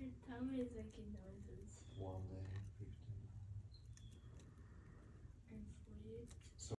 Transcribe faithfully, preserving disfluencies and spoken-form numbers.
Tommy is making noises. One day, fifteen. And sleep.